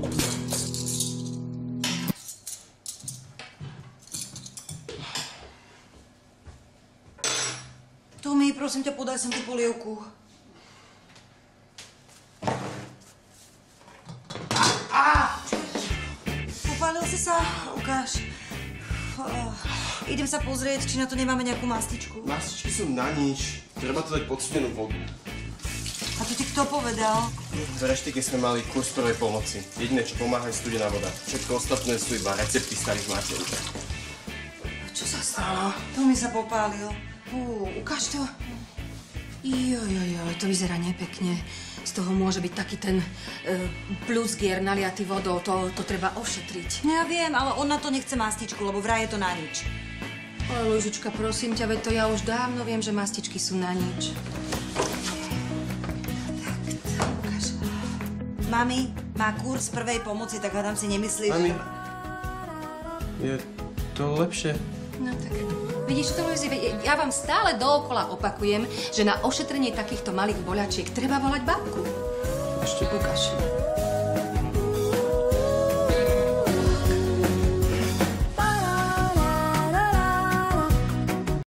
Tomi, prosím ťa, podaj sem tú polievku. Popálil si sa? Ukáž. Idem sa pozrieť, či na to nemáme nejakú mastičku. Mastičky sú na nič. Treba to dať pod studenú vodu. A to ti kto povedal? V reštike sme mali kurz prvej pomoci. Jediné, čo pomáha, je studená voda. Všetko ostatné sú iba recepty starých materov. Čo sa stalo? Tomi sa popálil. Ukáž to. Joj, to vyzerá nepekne. Z toho môže byť taký ten plusgier naliatý vodou. To treba ošetriť. Ja viem, ale on na to nechce mastičku, lebo vraj je to na nič. Ale Lužička, prosím ťa, veď to ja už dávno viem, že mastičky sú na nič. Tak, ukáž. Mami má kurz prvej pomoci, tak hádam si nemyslíš, Mami, že... je to lepšie. No tak, vidíš to, Luizi, ja vám stále dookola opakujem, že na ošetrenie takýchto malých boľačiek treba volať babku. Ešte ukáž.